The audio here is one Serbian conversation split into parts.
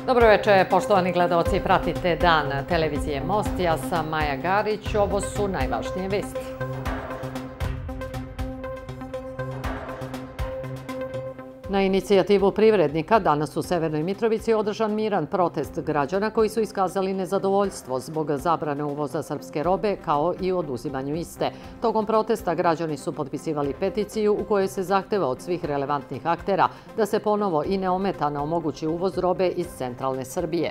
Dobro večer, poštovani gledaoci, pratite Dan televizije Most. Ja sam Maja Garić, ovo su najvažnije vesti. Na inicijativu privrednika danas u Severnoj Mitrovici održan miran protest građana koji su iskazali nezadovoljstvo zbog zabrane uvoza srpske robe kao i oduzimanju iste. Tokom protesta građani su potpisivali peticiju u kojoj se zahteva od svih relevantnih aktera da se ponovo i neometano omogući uvoz robe iz centralne Srbije.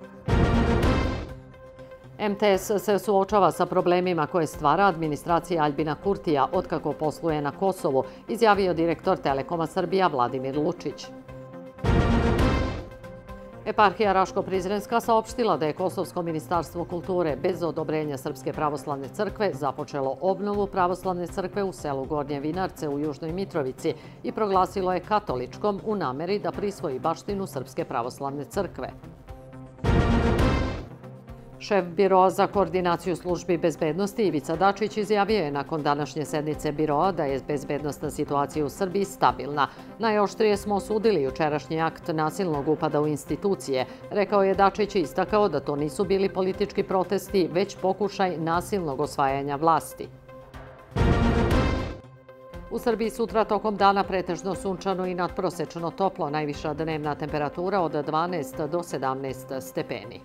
MTS se suočava sa problemima koje stvara administracija Aljbina Kurtija otkako posluje na Kosovu, izjavio direktor Telekoma Srbija Vladimir Lučić. Eparhija Raško-Prizrenska saopštila da je Kosovsko ministarstvo kulture bez odobrenja Srpske pravoslavne crkve započelo obnovu pravoslavne crkve u selu Gornje Vinarce u Južnoj Mitrovici i proglasilo je katoličkom u nameri da prisvoji baštinu Srpske pravoslavne crkve. Šef Biroa za koordinaciju službi bezbednosti Ivica Dačić izjavio je nakon današnje sednice Biroa da je bezbednosna situacija u Srbiji stabilna. Najoštrije smo osudili jučerašnji akt nasilnog upada u institucije. Rekao je Dačić i istakao da to nisu bili politički protesti, već pokušaj nasilnog osvajanja vlasti. U Srbiji sutra tokom dana pretežno sunčano i nadprosečno toplo, najviša dnevna temperatura od 12 do 17 stepeni.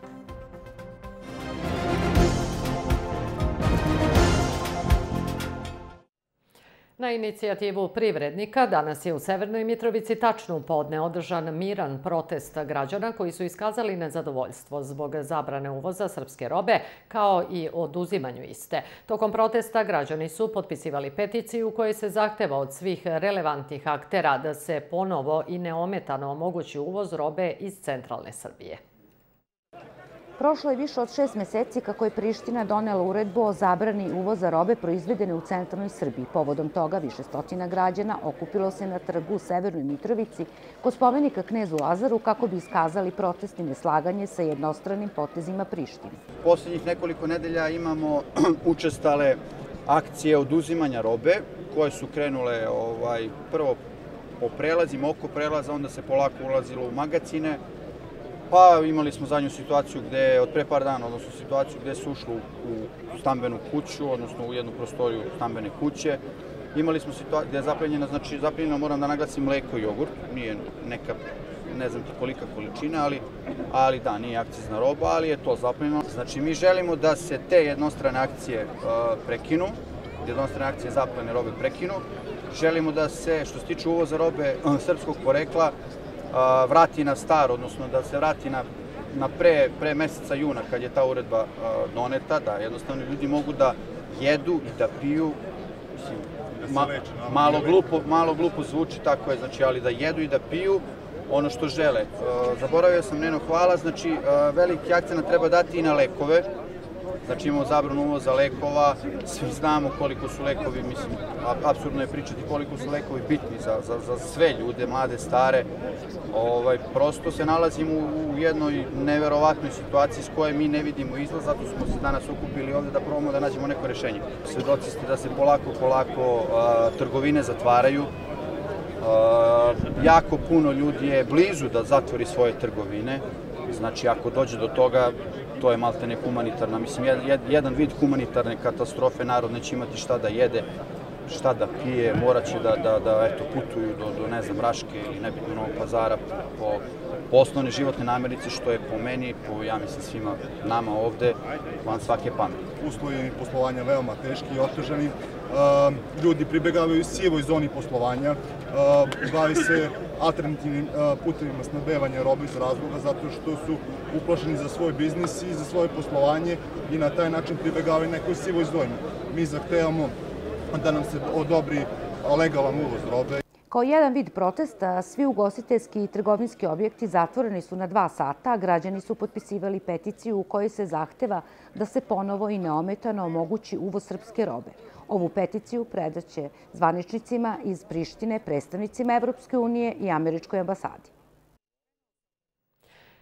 Na inicijativu privrednika danas je u Severnoj Mitrovici tačno u podne održan miran protest građana koji su iskazali nezadovoljstvo zbog zabrane uvoza srpske robe kao i oduzimanju iste. Tokom protesta građani su potpisivali peticiju u kojoj se zahteva od svih relevantnih aktera da se ponovo i neometano omogući uvoz robe iz centralne Srbije. Prošlo je više od 6 meseci kako je Priština donela uredbu o zabrani uvoza robe proizvedene u centralnoj Srbiji. Povodom toga više stotina građana okupilo se na trgu u Severnoj Mitrovici kod spomenika knezu Lazaru kako bi iskazali protest i neslaganje sa jednostranim potezima Prištine. Poslednjih nekoliko nedelja imamo učestale akcije oduzimanja robe koje su krenule prvo po prelazima, oko prelaza, onda se polako ulazilo u magacine. Pa imali smo zadnju situaciju gde, od pre par dana, odnosno situaciju gde su ušli u stambenu kuću, odnosno u jednu prostoriju stambene kuće. Imali smo situaciju gde je zaplenjeno, moram da naglasim, mleko i jogurt, nije neka, ne znam ti kolika količina, ali da, nije akcizna roba, ali je to zaplenjeno. Znači, mi želimo da se te jednostrane akcije prekinu, jednostrane akcije zaplene robe prekinu. Želimo da se, što se tiče uvoza robe srpskog porekla, vrati na staro, odnosno da se vrati na pre meseca juna kad je ta uredba doneta, da jednostavno ljudi mogu da jedu i da piju, malo glupo zvuči, tako je, znači, ali da jedu i da piju ono što žele. Zaboravio sam, Neno, hvala, znači veliki akcent treba dati i na lekove. Znači imamo zabranu uvoza lekova, svi znamo koliko su lekovi, mislim, apsurdno je pričati koliko su lekovi bitni za sve ljude, mlade, stare. Prosto se nalazimo u jednoj neverovatnoj situaciji s koje mi ne vidimo izlaz, zato smo se danas okupili ovde da probamo da nađemo neko rešenje. Svedoci ste da se polako trgovine zatvaraju. Jako puno ljudi je blizu da zatvori svoje trgovine. Znači, ako dođe do toga, to je maltene humanitarna, mislim, jedan vid humanitarne katastrofe, narod neće imati šta da jede, šta da pije, morat će da putuju do, ne znam, Raške ili nebitno Novog Pazara po osnovne životne namirnice, što je po meni, ja mislim svima nama ovde, van svake pameti. Uslovi poslovanja veoma teški i otežani. Ljudi pribegavaju sivoj zoni poslovanja, bavi se alternativnim putevima snabdevanja robe iz razloga zato što su uplašeni za svoj biznis i za svoje poslovanje i na taj način pribegavaju nekoj sivoj zoni. Mi zahtevamo da nam se odobri legalan uvoz robe. Kao jedan vid protesta, svi ugostiteljski i trgovinski objekti zatvoreni su na 2 sata, a građani su potpisivali peticiju u kojoj se zahteva da se ponovo i neometano omogući uvoz srpske robe. Ovu peticiju predaće zvaničnicima iz Prištine, predstavnicima Evropske unije i Američkoj ambasadi.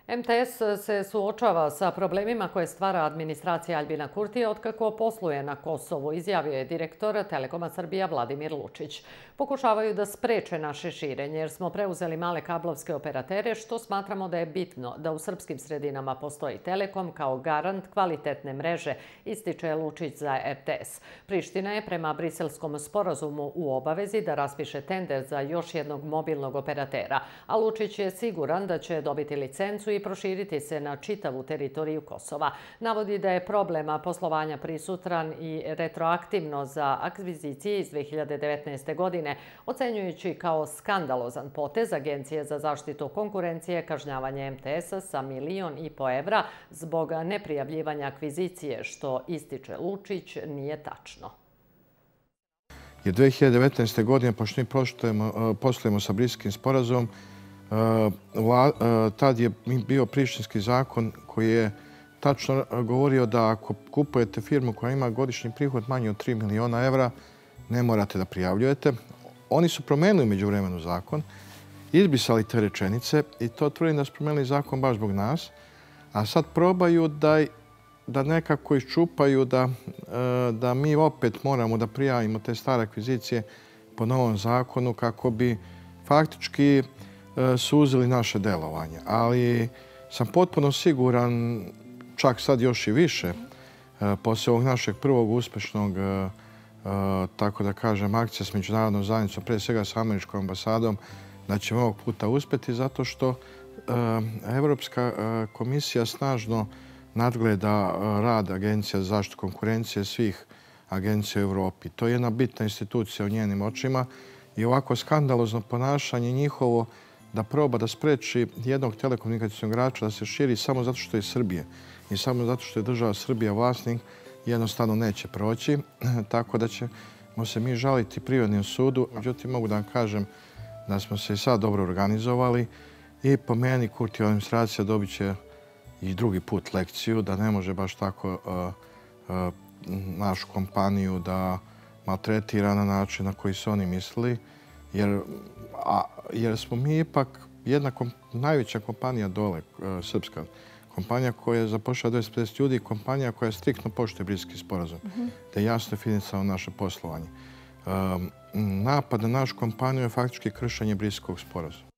MTS se suočava sa problemima koje stvara administracija Aljbina Kurtija otkako posluje na Kosovu, izjavio je direktor Telekoma Srbija Vladimir Lučić. Pokušavaju da spreče naše širenje jer smo preuzeli male kablovske operatere, što smatramo da je bitno da u srpskim sredinama postoji Telekom kao garant kvalitetne mreže, ističe Lučić za RTS. Priština je prema briselskom sporazumu u obavezi da raspiše tender za još jednog mobilnog operatera, a Lučić je siguran da će dobiti licencu i proširiti se na čitavu teritoriju Kosova. Navodi da je problema poslovanja prisutran i retroaktivno za akvizicije iz 2019. godine, ocenjujući kao skandalozan potez Agencije za zaštitu konkurencije kažnjavanje MTS-a sa 1,5 miliona evra zbog neprijavljivanja akvizicije, što, ističe Lučić, nije tačno. Jer 2019. godine, pošto mi poslujemo sa Briselskim sporazumom, tad je bio prištinski zakon koji je tačno govorio da ako kupujete firmu koja ima godišnji prihod manji od 3 miliona evra, ne morate da prijavljujete. Oni su promenili međuvremenu zakon, izbrisali te rečenice i to tvrdim da su promenili zakon baš zbog nas, a sad probaju da nekako iščupaju da mi opet moramo da prijavimo te stare akvizicije po novom zakonu kako bi faktički suzili naše delovanje. Ali sam potpuno siguran, čak sad još i više, poslije ovog našeg prvog uspešnog, tako da kažem, akcija s međunarodnom zajednicom, pre svega sa američkom ambasadom, da ćemo ovog puta uspjeti zato što Evropska komisija snažno nadgleda rad Agencija za zaštitu konkurencije svih agencija u Evropi. To je jedna bitna institucija u njenim očima i ovako skandalozno ponašanje njihovo da proba da spreči jednog telekomunikacijnog igrača da se širi samo zato što je Srbije i samo zato što je država Srbija vlasnik, jednostavno neće proći. Tako da ćemo se mi žaliti Privrednom sudu. Međutim, mogu da vam kažem da smo se i sad dobro organizovali i po meni Kurtijeva administracija dobit će i drugi put lekciju da ne može baš tako našu kompaniju da maltretira na način na koji su oni mislili, jer smo mi ipak jedna najveća kompanija dole, srpska kompanija koja zapošljava 250 ljudi, kompanija koja striktno poštuje Briselski sporazum, da je jasno definisano naše poslovanje. Napad na našu kompaniju je faktički kršenje Briselskog sporazuma.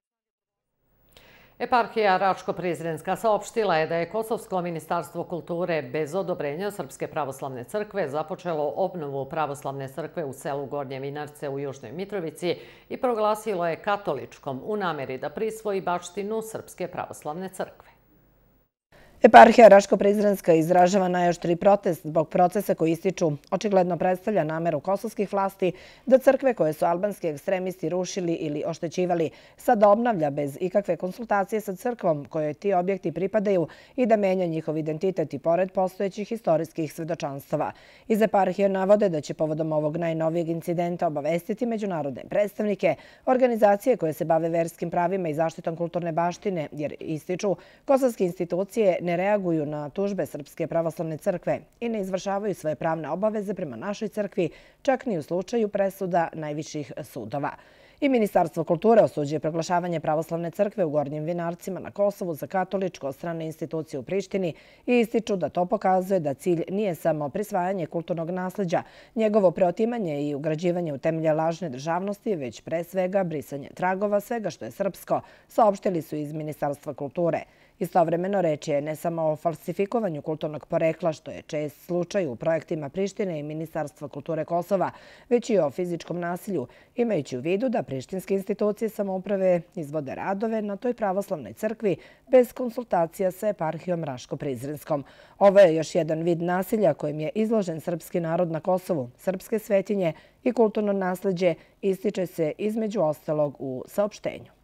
Eparhija Račko-Prizrenska saopštila je da je Kosovsko ministarstvo kulture bez odobrenja Srpske pravoslavne crkve započelo obnovu pravoslavne crkve u selu Gornje Vinarce u Južnoj Mitrovici i proglasilo je katoličkom u nameri da prisvoji baštinu Srpske pravoslavne crkve. Eparhija Raško-Prizrenska izražava najoštriji protest zbog procesa koji ističu očigledno predstavlja nameru kosovskih vlasti da crkve koje su albanski ekstremisti rušili ili oštećivali sad obnavlja bez ikakve konsultacije sa crkvom kojoj ti objekti pripadaju i da menja njihov identitet i pored postojećih istorijskih svedočanstava. Iz eparhije navode da će povodom ovog najnovijeg incidenta obavestiti međunarodne predstavnike, organizacije koje se bave verskim pravima i zaštitom kulturne baštine, jer ističu kosovske institucije ne reaguju na tužbe Srpske pravoslavne crkve i ne izvršavaju svoje pravne obaveze prema našoj crkvi, čak ni u slučaju presuda najviših sudova. I Ministarstvo kulture osuđuje proglašavanje pravoslavne crkve u Gornjim Vinarcima na Kosovu za katoličko od strane institucije u Prištini i ističu da to pokazuje da cilj nije samo prisvajanje kulturnog nasleđa, njegovo preotimanje i ugrađivanje u temelje lažne državnosti, već pre svega brisanje tragova svega što je srpsko, saopštili su iz Ministarstva kulture. Istovremeno reč je ne samo o falsifikovanju kulturnog porekla, što je čest slučaj u projektima Prištine i Ministarstva kulture Kosova, već i o fizičkom nasilju, imajući u vidu da prištinske institucije samouprave izvode radove na toj pravoslavnoj crkvi bez konsultacija sa eparhijom Raško-Prizrenskom. Ovo je još jedan vid nasilja kojim je izložen srpski narod na Kosovu, srpske svetinje i kulturno nasleđe, ističe se između ostalog u saopštenju.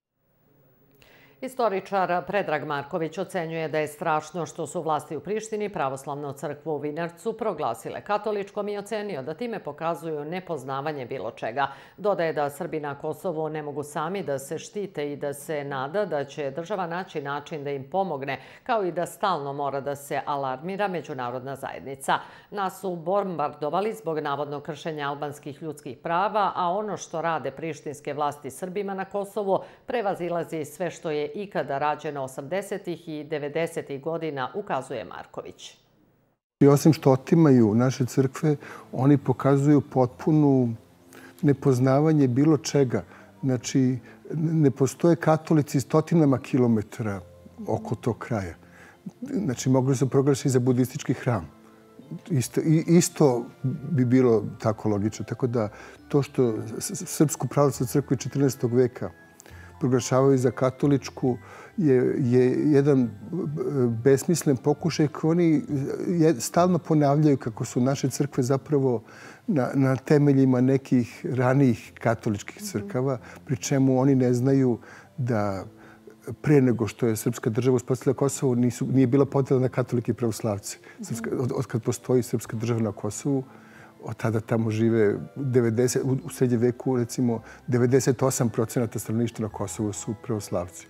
Istoričar Predrag Marković ocenjuje da je strašno što su vlasti u Prištini pravoslavnu crkvu u Vinarcu proglasile katoličkom i ocenio da time pokazuju nepoznavanje bilo čega. Dodaje da Srbi na Kosovu ne mogu sami da se štite i da se nada da će država naći način da im pomogne, kao i da stalno mora da se alarmira međunarodna zajednica. Nas su bombardovali zbog navodnog kršenja albanskih ljudskih prava, a ono što rade prištinske vlasti Srbima na Kosovu prevazilazi sve što je je ikada rađeno 80. i 90. godina, ukazuje Marković. I osim što otimaju naše crkve, oni pokazuju potpunu nepoznavanje bilo čega. Znači, ne postoje katolici stotinama kilometara oko tog kraja. Znači, mogli su proglasiti za budistički hram. Isto bi bilo tako logično. Tako da to što Srpsku pravoslavnu crkvu 14. veka proglašavaju za katoličku je jedan besmislen pokušaj koji oni stalno ponavljaju kako su naše crkve zapravo na temeljima nekih ranijih katoličkih crkava, pri čemu oni ne znaju da pre nego što je srpska država uspostavila Kosovo nije bila podela na katolike i pravoslavce. Od kad postoji srpska država na Kosovu, od tada tamo žive u srednjem veku, recimo, 98% stanovništva na Kosovu su pravoslavci.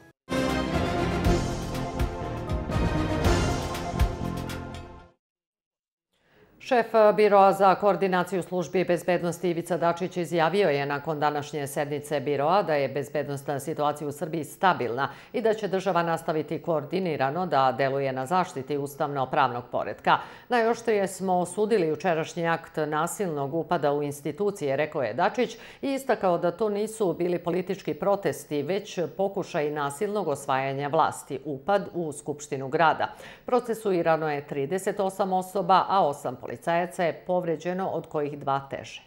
Šef Biroa za koordinaciju službi bezbednosti Ivica Dačić izjavio je nakon današnje sednice Biroa da je bezbednosna situacija u Srbiji stabilna i da će država nastaviti koordinirano da deluje na zaštiti ustavno-pravnog poretka. Najoštrije smo osudili jučerašnji akt nasilnog upada u institucije, rekao je Dačić, i istakao da to nisu bili politički protesti, već pokušaj nasilnog osvajanja vlasti, upad u Skupštinu grada. Procesuirano je 38 osoba, a 8 policajaca je povređeno, od kojih 2 teže.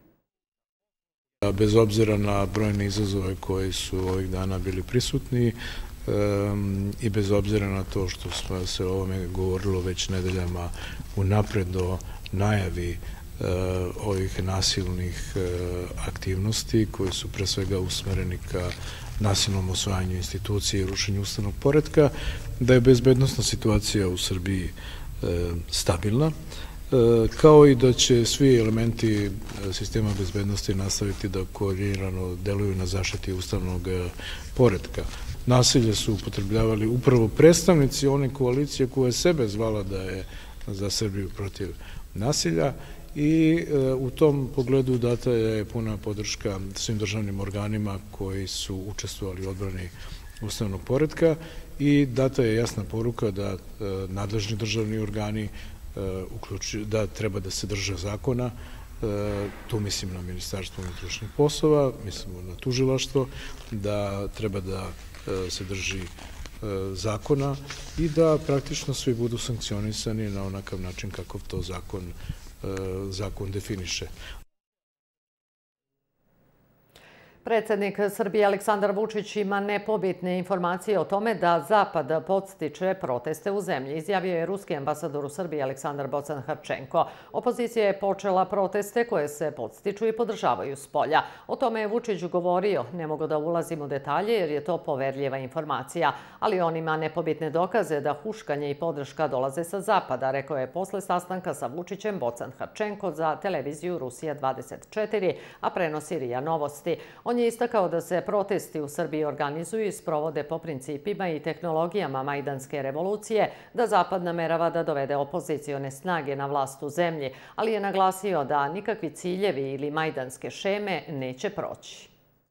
Bez obzira na brojne izazove koji su ovih dana bili prisutni i bez obzira na to što se o ovome govorilo već nedeljama unapred o najavi ovih nasilnih aktivnosti koji su pre svega usmereni ka nasilnom osvajanju institucije i rušenju ustavnog poretka, da je bezbednosna situacija u Srbiji stabilna, kao i da će svi elementi sistema bezbednosti nastaviti da koordinirano deluju na zaštiti ustavnog poretka. Nasilje su upotrebljavali upravo predstavnici one koalicije koja je sebe zvala da je za Srbiju protiv nasilja i u tom pogledu data je puna podrška svim državnim organima koji su učestvovali u odbrani ustavnog poretka i data je jasna poruka da nadležni državni organi da treba da se drže zakona, tu mislim na Ministarstvo unutrašnjih poslova, mislimo na tužilaštvo, da treba da se drži zakona i da praktično svi budu sankcionisani na onakav način kakav to zakon definiše. Predsjednik Srbije Aleksandar Vučić ima nepobitne informacije o tome da Zapad podstiče proteste u zemlji, izjavio je ruski ambasador u Srbiji Aleksandar Bocan-Harčenko. Opozicija je počela proteste koje se podstiču i podržavaju s polja. O tome je Vučić govorio, ne mogu da ulazim u detalje jer je to poverljiva informacija, ali on ima nepobitne dokaze da huškanje i podrška dolaze sa Zapada, rekao je posle sastanka sa Vučićem Bocan-Harčenko za televiziju Rusija 24, a prenosi RIA Novosti. On je istakao da se protesti u Srbiji organizuju i sprovode po principima i tehnologijama majdanske revolucije, da Zapad namerava da dovede opozicione snage na vlast u zemlji, ali je naglasio da nikakvi ciljevi ili majdanske šeme neće proći.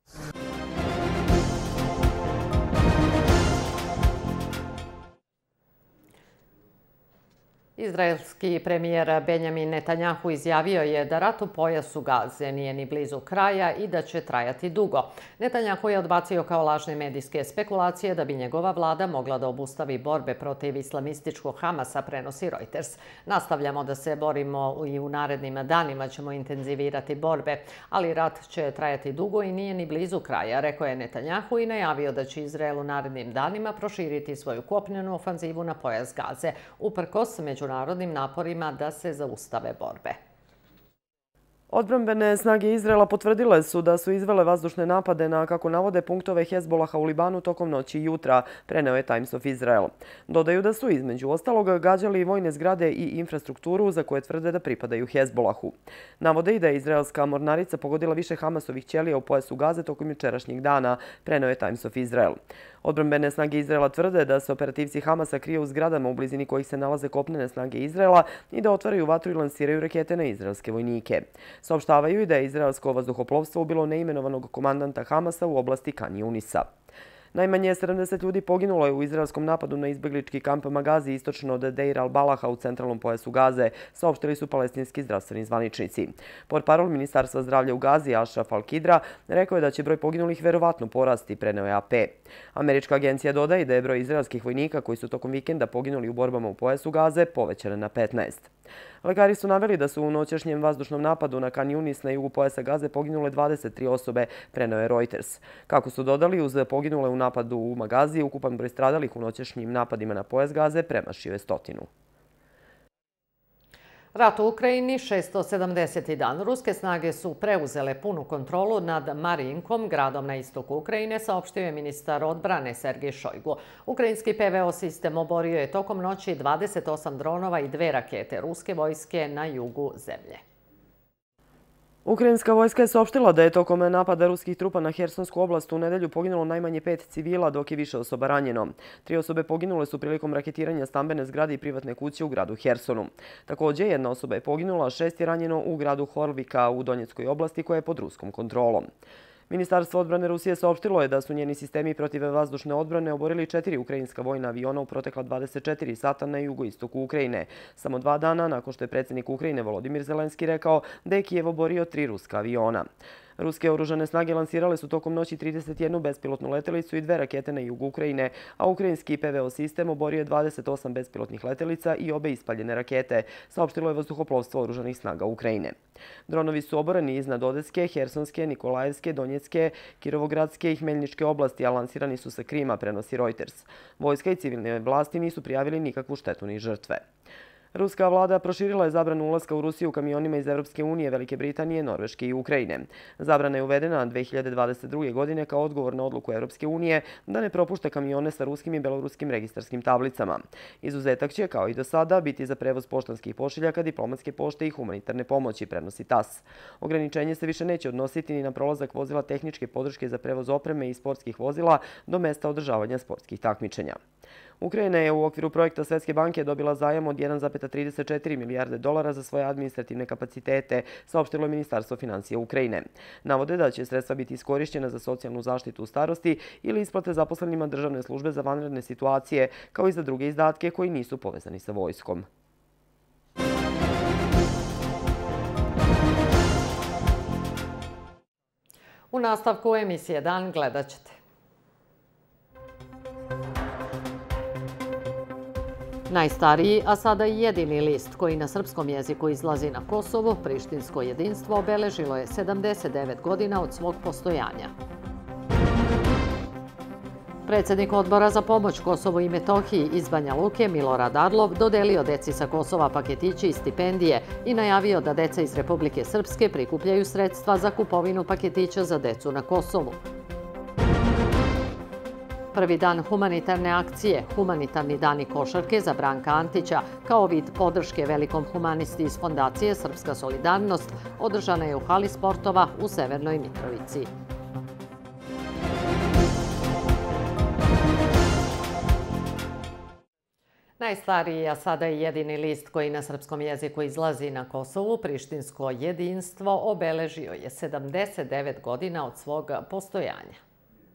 Izraelski premijer Benjamin Netanjahu izjavio je da rat u pojasu Gaze nije ni blizu kraja i da će trajati dugo. Netanjahu je odbacio kao lažne medijske spekulacije da bi njegova vlada mogla da obustavi borbe protiv islamističkog Hamasa, prenosi Reuters. Nastavljamo da se borimo i u narednim danima ćemo intenzivirati borbe, ali rat će trajati dugo i nije ni blizu kraja, rekao je Netanjahu i najavio da će Izrael u narednim danima proširiti svoju kopnenu ofanzivu na pojas Gaze, uprkos međunarodnim naporima da se zaustave borbe. Odbrambene snage Izraela potvrdile su da su izvele vazdušne napade na, kako navode, punktove Hezbolaha u Libanu tokom noći i jutra, preneo je Times of Israel. Dodaju da su između ostalog gađali i vojne zgrade i infrastrukturu za koje tvrde da pripadaju Hezbolahu. Navode i da je izraelska mornarica pogodila više Hamasovih ćelija u pojasu Gaze tokom jučerašnjeg dana, preneo je Times of Israel. Odbrambene snage Izraela tvrde da se operativci Hamasa krije u zgradama u blizini kojih se nalaze kopnene snage Izraela i da otvaraju vatru i lansiraju rakete na izraelske vojnike. Saopštavaju i da je izraelsko vazduhoplovstvo ubilo neimenovanog komandanta Hamasa u oblasti Kan Junisa. Najmanje 70 ljudi poginulo je u izraelskom napadu na izbeglički kamp Magazi istočno od Deir al-Balaha u centralnom pojasu Gaze, saopštili su palestinski zdravstveni zvaničnici. Portparol Ministarstva zdravlja u Gazi, Ashraf al-Kidra, rekao je da će broj poginulih verovatno porasti, preneo je AP. Američka agencija dodaje da je broj izraelskih vojnika koji su tokom vikenda poginuli u borbama u pojasu Gaze povećan na 15. Lekari su naveli da su u noćašnjem vazdušnom napadu na Kan Yunis na jugu pojasa Gaze poginule 23 osobe, preneo je Reuters. Kako su dodali, uz poginule u napadu u Magazi, ukupan broj stradalih u noćašnjim napadima na pojas Gaze premašio je 100. Rat u Ukrajini, 670. dan. Ruske snage su preuzele punu kontrolu nad Marinkom, gradom na istoku Ukrajine, saopštio je ministar odbrane Sergej Šojgu. Ukrajinski PVO sistem oborio je tokom noći 28 dronova i 2 rakete ruske vojske na jugu zemlje. Ukrajinska vojska je saopštila da je tokom napada ruskih trupa na Hersonsku oblast u nedelju poginulo najmanje 5 civila, dok je više osoba ranjeno. 3 osobe poginule su prilikom raketiranja stambene zgrade i privatne kuće u gradu Hersonu. Također, 1 osoba je poginula, 6 je ranjeno u gradu Horvika u Donjeckoj oblasti koja je pod ruskom kontrolom. Ministarstvo odbrane Rusije saopštilo je da su njeni sistemi protivvazdušne odbrane oborili 4 ukrajinska vojna aviona u protekla 24 sata na jugoistoku Ukrajine. Samo 2 dana nakon što je predsjednik Ukrajine Volodimir Zelenski rekao da je Kijev oborio 3 ruska aviona. Ruske oružane snage lansirale su tokom noći 31 bespilotnu letelicu i 2 rakete na jugu Ukrajine, a ukrajinski PVO sistem oborio je 28 bespilotnih letelica i obe ispaljene rakete, saopštilo je vazduhoplovstvo oružanih snaga Ukrajine. Dronovi su oboreni iznad Odeske, Hersonske, Nikolajevske, Donjecke, Kirovogradske i Hmeljničke oblasti, a lansirani su sa Krima, prenosi Reuters. Vojska i civilne vlasti nisu prijavili nikakvu štetu ni žrtve. Ruska vlada proširila je zabranu ulaska u Rusiju kamionima iz Evropske unije, Velike Britanije, Norveške i Ukrajine. Zabrana je uvedena 2022. godine kao odgovor na odluku Evropske unije da ne propušta kamione sa ruskim i beloruskim registarskim tablicama. Izuzetak će, kao i do sada, biti za prevoz poštanskih pošiljaka, diplomatske pošte i humanitarne pomoći, prenosi TASS. Ograničenje se više neće odnositi ni na prolazak vozila tehničke podrške za prevoz opreme i sportskih vozila do mesta održavanja sportskih takmičenja. Ukrajina je u okviru projekta Svetske banke dobila zajam od 1,34 milijarde dolara za svoje administrativne kapacitete, saopštilo je Ministarstvo financija Ukrajine. Navode da će sredstva biti iskorišćena za socijalnu zaštitu u starosti ili isplate zaposlenima državne službe za vanredne situacije, kao i za druge izdatke koji nisu povezani sa vojskom. U nastavku emisije Dan gledat ćete. Najstariji, a sada i jedini list koji na srpskom jeziku izlazi na Kosovu, Prištinsko jedinstvo, obeležilo je 79 godina od svog postojanja. Predsjednik odbora za pomoć Kosovu i Metohiji iz Banja Luke, Milorad Arlov, dodelio deci sa Kosova paketići i stipendije i najavio da deca iz Republike Srpske prikupljaju sredstva za kupovinu paketića za decu na Kosovu. Prvi dan humanitarne akcije, humanitarni dani košarke za Branka Antića, kao vid podrške velikom humanisti iz Fondacije Srpska solidarnost, održana je u hali sportova u Severnoj Mitrovici. Najstariji, a sada i jedini list koji na srpskom jeziku izlazi na Kosovu, Prištinsko jedinstvo, obeležio je 79 godina od svog postojanja.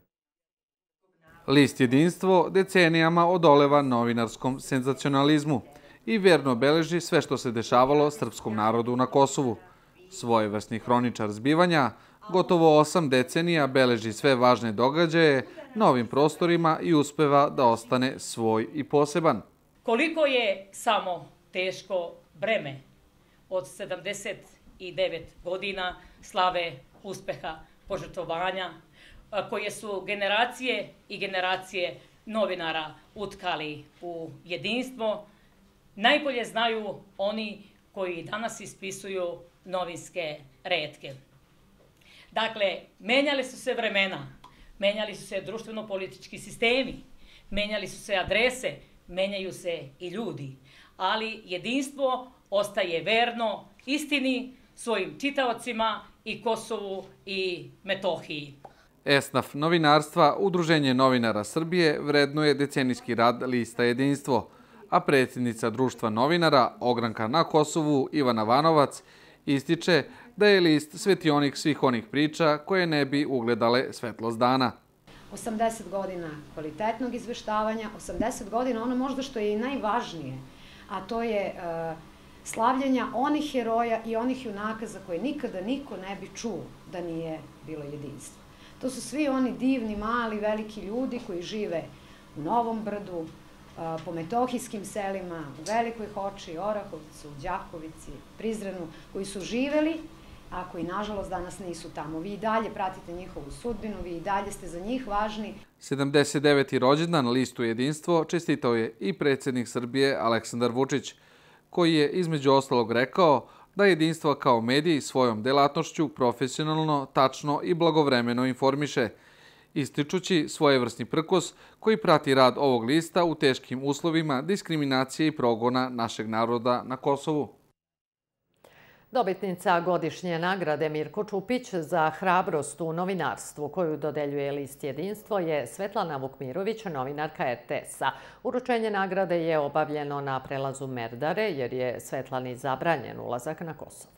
List Jedinstvo decenijama odoleva novinarskom senzacionalizmu i verno beleži sve što se dešavalo srpskom narodu na Kosovu. Svojevrsni hroničar zbivanja, gotovo 8 decenija beleži sve važne događaje novim prostorima i uspeva da ostane svoj i poseban. Koliko je samo teško breme od 79 godina slave, uspeha, požrtvovanja, koje su generacije i generacije novinara utkali u jedinstvo, najbolje znaju oni koji danas ispisuju novinske retke. Dakle, menjali su se vremena, menjali su se društveno-politički sistemi, menjali su se adrese, menjaju se i ljudi, ali jedinstvo ostaje verno istini, svojim čitaocima i Kosovu i Metohiji. ESNAF novinarstva, Udruženje novinara Srbije, vrednuje decenijski rad lista Jedinstvo, a predsjednica društva novinara, ogranka na Kosovu, Ivana Vanovac, ističe da je list svetionik svih onih priča koje ne bi ugledale svetlost dana. 80 godina kvalitetnog izveštavanja, 80 godina ono možda što je i najvažnije, a to je slavljenja onih heroja i onih junaka za koje nikada niko ne bi čuo da nije bilo jedinstvo. To su svi oni divni, mali, veliki ljudi koji žive u Novom Brdu, po metohijskim selima, u Velikoj Hoči, Orahovcu, Đakovici, Prizrenu, koji su živeli, a koji nažalost danas nisu tamo. Vi i dalje pratite njihovu sudbinu, vi i dalje ste za njih važni. 79. rođendan listu Jedinstvo čestitao je i predsjednik Srbije Aleksandar Vučić, koji je između ostalog rekao da Jedinstvo kao medij svojom delatnošću profesionalno, tačno i blagovremeno informiše, ističući svojevrsni prkos koji prati rad ovog lista u teškim uslovima diskriminacije i progona našeg naroda na Kosovu. Dobitnica godišnje nagrade Mirko Čupić za hrabrost u novinarstvu koju dodeljuje list Jedinstvo je Svetlana Vukmirović, novinarka RTS-a. Uručenje nagrade je obavljeno na prelazu Merdare jer je Svetlani zabranjen ulazak na Kosovo.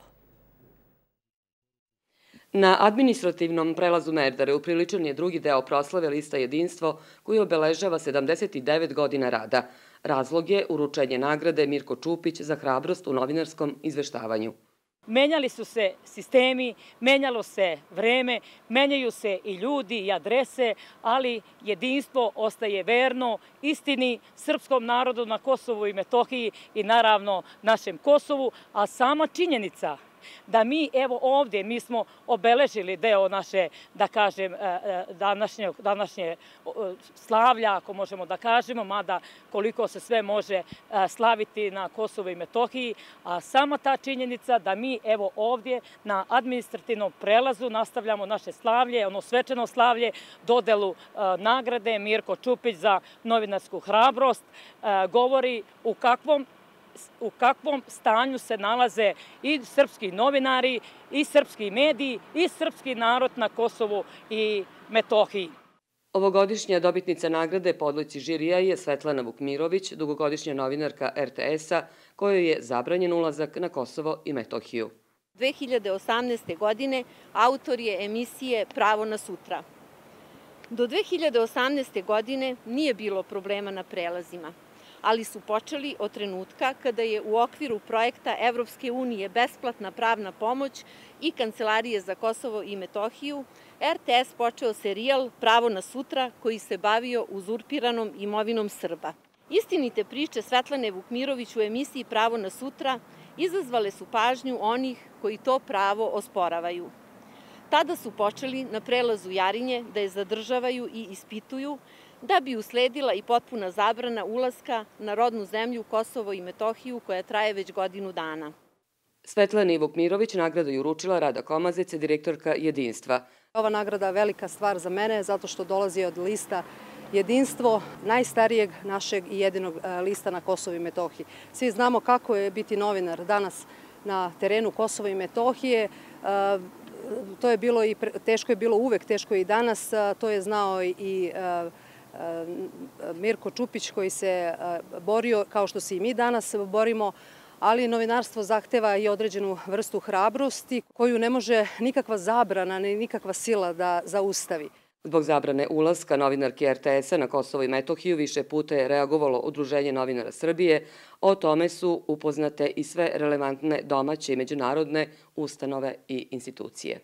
Na administrativnom prelazu Merdare upriličen je drugi deo proslave lista Jedinstvo koji obeležava 79 godina rada. Razlog je uručenje nagrade Mirko Čupić za hrabrost u novinarskom izveštavanju. Menjali su se sistemi, menjalo se vreme, menjaju se i ljudi i adrese, ali Jedinstvo ostaje verno istini, srpskom narodu na Kosovu i Metohiji i naravno našem Kosovu, a sama činjenica da mi evo ovdje, mi smo obeležili deo naše, da kažem, današnje slavlja, ako možemo da kažemo, mada koliko se sve može slaviti na Kosovu i Metohiji, a sama ta činjenica da mi evo ovdje na administrativnom prelazu nastavljamo naše slavlje, ono svečano slavlje, dodelu nagrade Mirko Čupić za novinarsku hrabrost, govori u kakvom stanju se nalaze i srpski novinari, i srpski mediji, i srpski narod na Kosovu i Metohiji. Ovogodišnja dobitnica nagrade po odluci žirija je Svetlana Vukmirović, dugogodišnja novinarka RTS-a, kojoj je zabranjen ulazak na Kosovo i Metohiju. 2018. godine autor je emisije Pravo na sutra. Do 2018. godine nije bilo problema na prelazima, ali su počeli od trenutka kada je u okviru projekta Evropske unije besplatna pravna pomoć i Kancelarije za Kosovo i Metohiju, RTS počeo serijal Pravo na sutra koji se bavio uzurpiranom imovinom Srba. Istinite priče Svetlane Vukmirović u emisiji Pravo na sutra izazvale su pažnju onih koji to pravo osporavaju. Tada su počeli na prelazu Jarinje da je zadržavaju i ispituju, da bi usledila i potpuna zabrana ulaska na rodnu zemlju Kosovo i Metohiju koja traje već godinu dana. Svetlani Vukmirović nagradu je uručila Rada Komazec, direktorka Jedinstva. Ova nagrada je velika stvar za mene zato što dolazi od lista Jedinstvo, najstarijeg našeg i jedinog lista na Kosovo i Metohiji. Svi znamo kako je biti novinar danas na terenu Kosova i Metohije. To je bilo i teško je bilo uvek, teško je i danas. To je znao i Mirko Čupić koji se borio kao što se i mi danas borimo, ali novinarstvo zahteva i određenu vrstu hrabrosti koju ne može nikakva zabrana ni nikakva sila da zaustavi. Zbog zabrane ulaska novinarke RTS-a na Kosovo i Metohiju više puta je reagovalo Udruženje novinara Srbije. O tome su upoznate i sve relevantne domaće i međunarodne ustanove i institucije.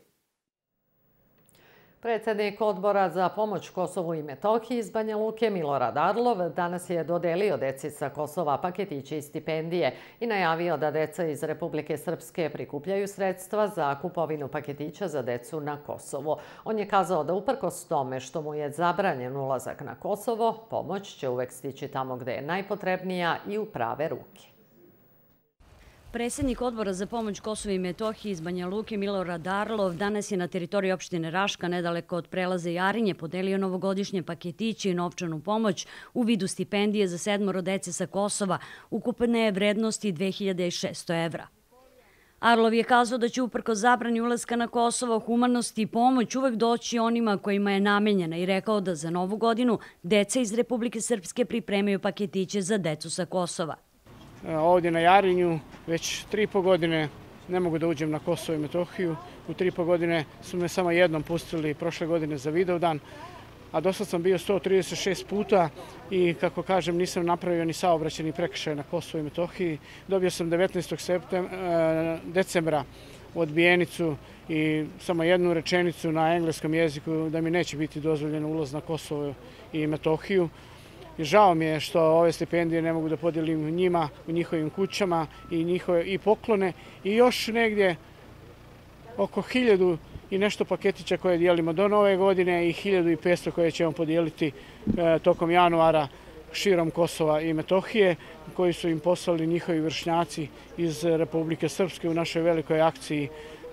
Predsjednik Odbora za pomoć Kosovu i Metohiji iz Banja Luke Milorad Arlov danas je dodelio deci sa Kosova paketiće i stipendije i najavio da deca iz Republike Srpske prikupljaju sredstva za kupovinu paketića za decu na Kosovo. On je kazao da uprkos tome što mu je zabranjen ulazak na Kosovo, pomoć će uvek stići tamo gde je najpotrebnija i u prave ruke. Predsjednik Odbora za pomoć Kosovu i Metohiji iz Banja Luke Milorad Arlov danas je na teritoriji opštine Raška nedaleko od prelaza Jarinje podelio novogodišnje paketiće i novčanu pomoć u vidu stipendije za 7 dece sa Kosova, ukupne vrednosti 2600 evra. Arlov je kazao da će uprkos zabrani ulaska na Kosovo humanost i pomoć uvek doći onima kojima je namenjena i rekao da za novu godinu deca iz Republike Srpske pripremaju paketiće za decu sa Kosova. Ovdje na Jarinju već 3,5 godine ne mogu da uđem na Kosovo i Metohiju. U 3,5 godine su me samo jednom pustili prošle godine za Vidovdan. a do sad sam bio 136 puta i, kako kažem, nisam napravio ni saobraćajni prekršaj na Kosovu i Metohiji. Dobio sam 19. decembra odbijenicu i samo jednu rečenicu na engleskom jeziku da mi neće biti dozvoljeno ulaz na Kosovo i Metohiju. I žao mi je što ove stipendije ne mogu da podijelim njima u njihovim kućama i poklone i još negdje oko 1000 i nešto paketića koje dijelimo do nove godine i 1500 koje ćemo podijeliti tokom januara širom Kosova i Metohije, koji su im poslali njihovi vršnjaci iz Republike Srpske u našoj velikoj akciji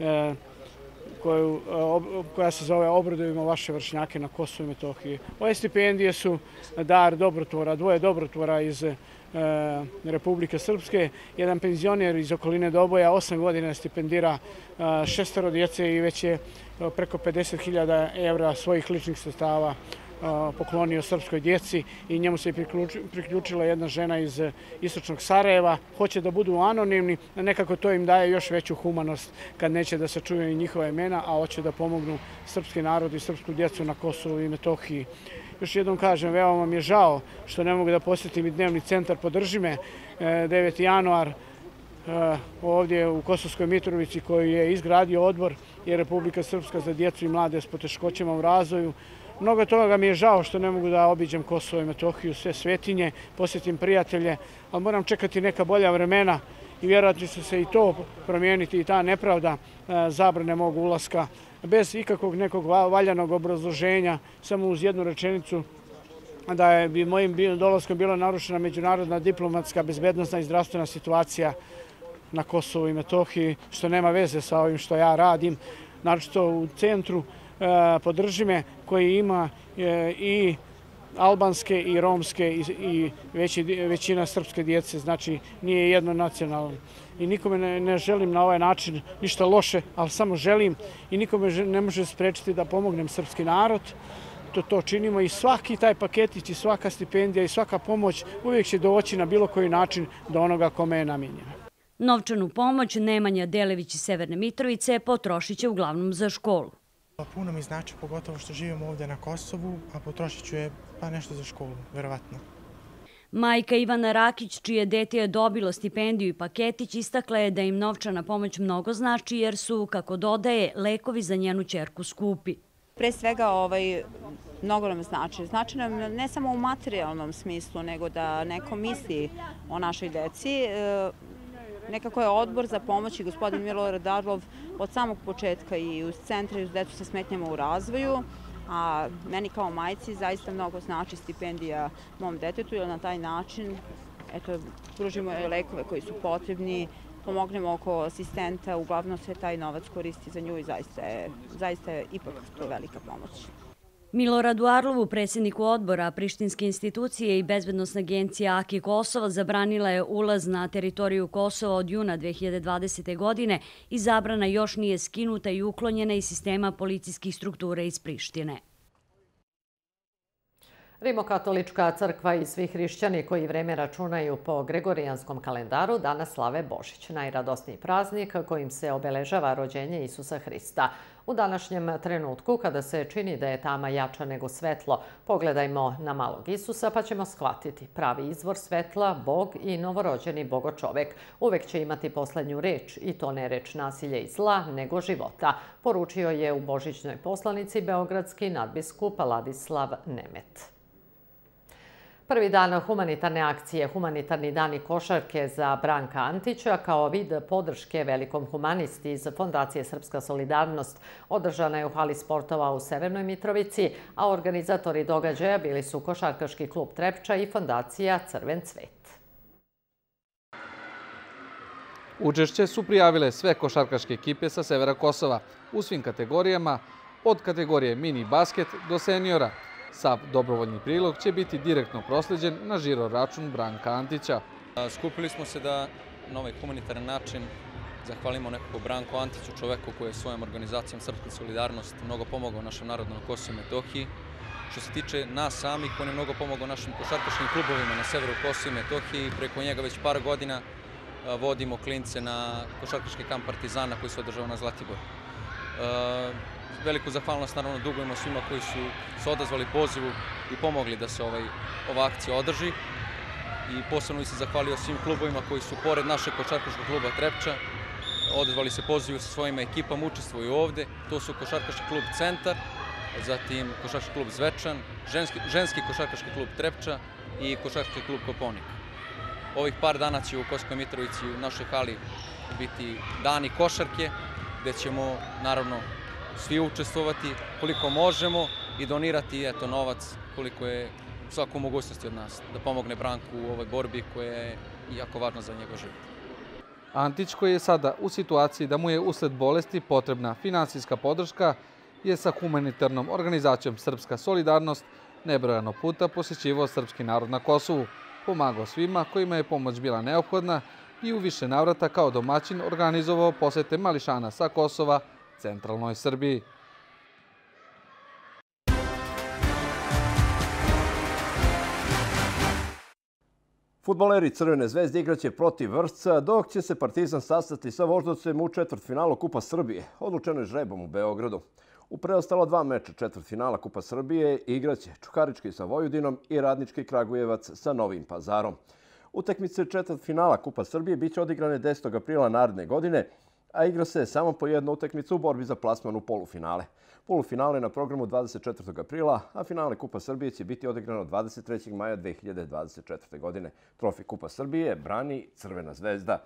koja se zove Obradujemo vaše vršnjake na Kosovu i Metohiji. Ove stipendije su dar dobrotvora, dvoje dobrotvora iz Republike Srpske. Jedan penzioner iz okoline Doboja 8 godina stipendira 6 djece i već je preko 50.000 evra svojih ličnih sredstava poklonio srpskoj djeci i njemu se priključila jedna žena iz istočnog Sarajeva. Hoće da budu anonimni, nekako to im daje još veću humanost kad neće da se čuju i njihova imena, a hoće da pomognu srpski narod i srpsku djecu na Kosovu i Metohiji. Još jednom kažem, veoma mi je žao što ne mogu da posjetim i dnevni centar Podrži me 9. januar ovdje u Kosovskoj Mitrovici koji je izgradio odbor je Republika Srpska za djecu i mlade s poteškoćama u razvoju. Mnogo toga mi je žao što ne mogu da obiđem Kosovo i Metohiju, sve svetinje, posjetim prijatelje, ali moram čekati neka bolja vremena i vjerojatno će se i to promijeniti i ta nepravda zabrane mog ulaska bez ikakvog nekog valjanog obrazloženja, samo uz jednu rečenicu da bi mojim dolaskom bila narušena međunarodna diplomatska, bezbednosna i zdravstvena situacija na Kosovu i Metohiji, što nema veze sa ovim što ja radim, naročito u centru Podrži me koji ima i albanske i romske i većina srpske djece, znači nije jedno nacionalno. I nikome ne želim na ovaj način ništa loše, ali samo želim i nikome ne može sprečiti da pomognem srpski narod. To činimo i svaki taj paketić i svaka stipendija i svaka pomoć uvijek će doći na bilo koji način do onoga kome je namijenjena. Novčanu pomoć Nemanja Delević iz Severne Mitrovice potrošit će uglavnom za školu. Puno mi znači, pogotovo što živimo ovdje na Kosovu, a potrošit ću je pa nešto za školu, verovatno. Majka Ivana Rakić, čije dete je dobilo stipendiju i paketić, istakla je da im novčana pomoć mnogo znači jer su, kako dodaje, lekovi za njenu ćerku skupi. Pre svega mnogo nam znači. Znači nam ne samo u materijalnom smislu, nego da neko misli o našoj deci. Nekako je odbor za pomoć i gospodin Milorad Darlov od samog početka i uz centre i uz decu sa smetnjama u razvoju, a meni kao majci zaista mnogo znači stipendija mom detetu, jer na taj način pružimo lekove koji su potrebni, pomognemo oko asistenta, uglavnom se taj novac koristi za nju i zaista je ipak to velika pomoć. Miloradu Arlovu, predsjedniku odbora Prištinske institucije i bezbednosna agencija AKI Kosova, zabranila je ulaz na teritoriju Kosova od juna 2020. godine i zabrana još nije skinuta i uklonjena iz sistema policijskih struktura iz Prištine. Rimokatolička crkva i svi hrišćani koji vreme računaju po gregorijanskom kalendaru danas slave Božić, najradosniji praznik kojim se obeležava rođenje Isusa Hrista. U današnjem trenutku, kada se čini da je tama jača nego svetlo, pogledajmo na malog Isusa pa ćemo shvatiti pravi izvor svetla, Bog i novorođeni bogočovek. Uvek će imati poslednju reč i to ne reč nasilja i zla, nego života, poručio je u božićnoj poslanici beogradski nadbiskup Ladislav Nemet. Prvi dan humanitarne akcije Humanitarni dani košarke za Branka Antića kao vid podrške velikom humanisti iz Fondacije Srpska solidarnost održana je u hali sportova u Severnoj Mitrovici, a organizatori događaja bili su Košarkaški klub Trepča i Fondacija Crven cvet. Učešće su prijavile sve košarkaške ekipe sa severa Kosova u svim kategorijama, od kategorije mini basket do seniora. Sav dobrovoljni prilog će biti direktno prosleđen na žiro račun Branka Antića. Skupili smo se da na ovaj humanitaran način zahvalimo nekako Branku Antiću, čoveku koji je svojom organizacijom Srpska solidarnost mnogo pomogao našem narodu na Kosovu i Metohiji. Što se tiče nas samih, on je mnogo pomogao našim košarkaškim klubovima na severu Kosova i Metohiji. Preko njega već par godina vodimo klince na košarkaški kamp Partizana koji se održava na Zlatiboru. veliku zahvalnost naravno dugujemo svima koji su se odazvali pozivu i pomogli da se ova akcija održi. I posebno bih se zahvalio svim klubovima koji su pored našeg košarkaškog kluba Trepča odazvali se pozivu sa svojim ekipama, učestvuju ovde. To su košarkaški klub Centar, zatim košarkaški klub Zvečan, ženski košarkaški klub Trepča i košarkaški klub Koponik. Ovih par dana će u Kosovskoj Mitrovici u našoj hali biti dani košarke, gde ćemo naravno svi učestvovati koliko možemo i donirati novac koliko je svaku mogućnosti od nas, da pomogne Branku u ovoj borbi koja je jako važna za njegov život. Antić, koji je sada u situaciji da mu je usled bolesti potrebna finansijska podrška, je sa humanitarnom organizacijom Srpska solidarnost nebrojano puta posjećivao srpski narod na Kosovu, pomagao svima kojima je pomoć bila neophodna i u više navrata kao domaćin organizovao posete mališana sa Kosova centralnoj Srbiji. Fudbaleri Crvene zvezde igraće protiv Vršca, dok će se Partizan sastati sa Voždovcem u četvrtfinalu Kupa Srbije, odlučeno je žrebom u Beogradu. U preostala 2 meča četvrtfinala Kupa Srbije igraće Čukarički sa Vojvodinom i Radnički Kragujevac sa Novim Pazarom. Utakmice četvrtfinala Kupa Srbije biće odigrane 10. aprila naredne godine, a igra se samo po jednu utakmicu u borbi za plasman u polufinale. Polufinale na programu 24. aprila, a finale Kupa Srbije će biti odigrano 23. maja 2024. godine. Trofej Kupa Srbije brani Crvena zvezda.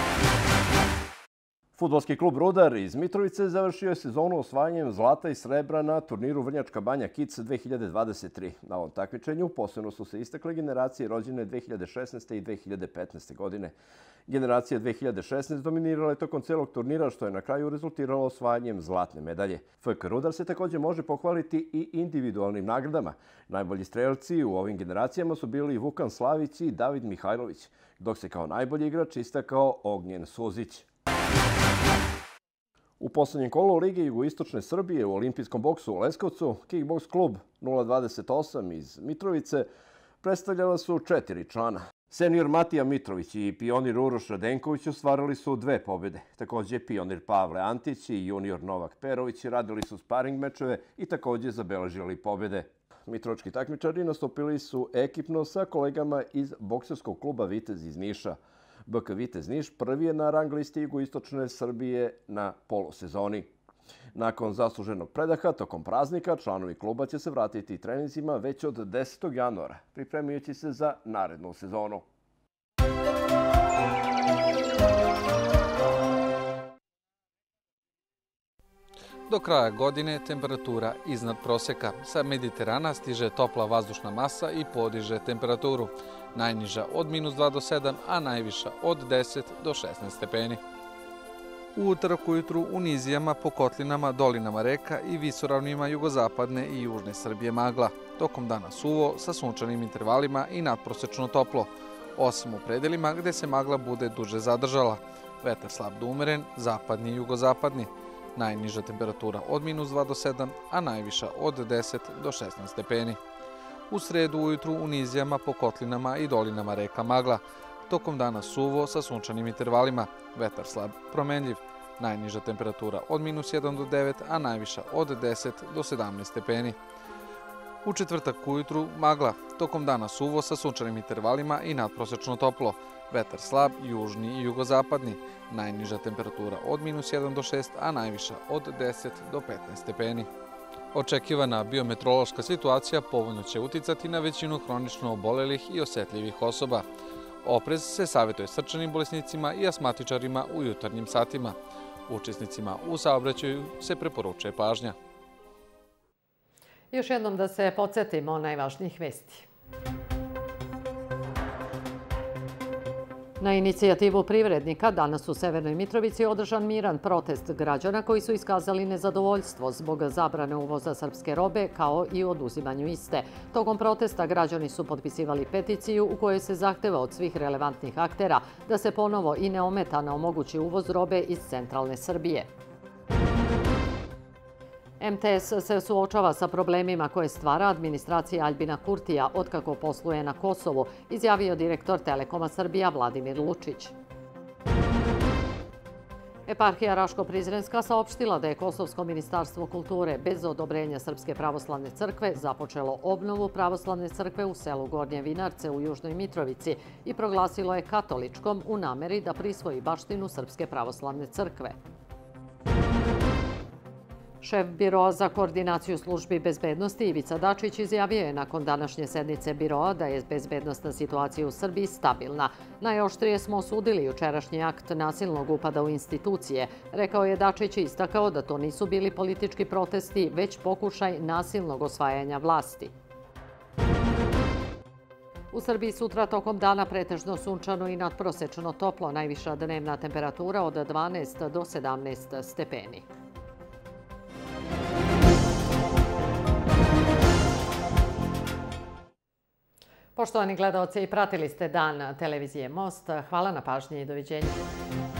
Fudbalski klub Rudar iz Mitrovice završio je sezonu osvajanjem zlata i srebra na turniru Vrnjačka Banja Kids 2023. Na ovom takmičenju posebno su se istakle generacije rođene 2016. i 2015. godine. Generacija 2016 dominirala je tokom celog turnira, što je na kraju rezultiralo osvajanjem zlatne medalje. FK Rudar se također može pohvaliti i individualnim nagradama. Najbolji strelci u ovim generacijama su bili Vukan Slavić i David Mihajlović, dok se kao najbolji igrač istakao Ognjen Suzić. U poslednjem kolu Lige Jugoistočne Srbije u olimpijskom boksu u Leskovcu, Kickboks klub 028 iz Mitrovice predstavljala su 4 člana. Senior Matija Mitrović i pionir Uroš Radenković ostvarili su 2 pobjede. Također pionir Pavle Antić i junior Novak Perović radili su sparing mečeve i također zabeležili pobjede. Mitrovički takmičari nastupili su ekipno sa kolegama iz bokserskog kluba Vitez iz Niša. BK Vitez Niš prvi je na rang listi Jugoistočne Srbije na polusezoni. Nakon zasluženog predaha tokom praznika, članovi kluba će se vratiti treninzima već od 10. januara, pripremajući se za narednu sezonu. Do kraja godine temperatura iznad proseka. Sa Mediterana stiže topla vazdušna masa i podiže temperaturu. Najniža od -2 do 7, a najviša od 10 do 16 stepeni. U utorak ujutru u nizijama, po kotlinama, dolinama reka i visoravnima jugozapadne i južne Srbije magla. Tokom dana suvo sa sunčanim intervalima i nadprosečno toplo, osim u predelima gde se magla bude duže zadržala. Vetar slab do umeren, zapadni i jugozapadni. Najniža temperatura od -2 do 7, a najviša od 10 do 16 stepeni. U sredu ujutru u nizijama, po kotlinama i dolinama reka magla. Tokom dana suvo sa sunčanim intervalima, vetar slab promenljiv. Najniža temperatura od -1 do 9, a najviša od 10 do 17 stepeni. U četvrtak ujutru magla, tokom dana suvo sa sunčanim intervalima i nadprosečno toplo. Vetar slab, južni i jugozapadni. Najniža temperatura od -1 do 6, a najviša od 10 do 15 stepeni. Očekivana biometeorološka situacija povoljno će uticati na većinu hronično obolelih i osjetljivih osoba. Oprez se savjetuje srčanim bolesnicima i asmatičarima u jutarnjim satima. Učesnicima u saobraćaju se preporučuje pažnja. Još jednom da se podsjetimo najvažnijih vesti. Na inicijativu privrednika danas u Severnoj Mitrovici održan miran protest građana koji su iskazali nezadovoljstvo zbog zabrane uvoza srpske robe kao i oduzimanju iste. Tokom protesta građani su potpisivali peticiju u kojoj se zahteva od svih relevantnih aktera da se ponovo i neometano omogući uvoz robe iz centralne Srbije. MTS se suočava sa problemima koje stvara administracija Aljbina Kurtija otkako posluje na Kosovu, izjavio direktor Telekoma Srbija Vladimir Lučić. Eparhija Raško-Prizrenska saopštila da je Kosovsko ministarstvo kulture bez odobrenja Srpske pravoslavne crkve započelo obnovu pravoslavne crkve u selu Gornje Vinarce u Južnoj Mitrovici i proglasilo je katoličkom u nameri da prisvoji baštinu Srpske pravoslavne crkve. Šef Biroa za koordinaciju službi bezbednosti Ivica Dačić izjavio je nakon današnje sednice Biroa da je bezbednostna situacija u Srbiji stabilna. Najoštrije smo osudili jučerašnji akt nasilnog upada u institucije. Rekao je Dačić i istakao da to nisu bili politički protesti, već pokušaj nasilnog osvajanja vlasti. U Srbiji sutra tokom dana pretežno sunčano i nadprosečno toplo, najviša dnevna temperatura od 12 do 17 stepeni. Poštovani gledaoci, pratili ste Dan televizije Most. Hvala na pažnji i doviđenja.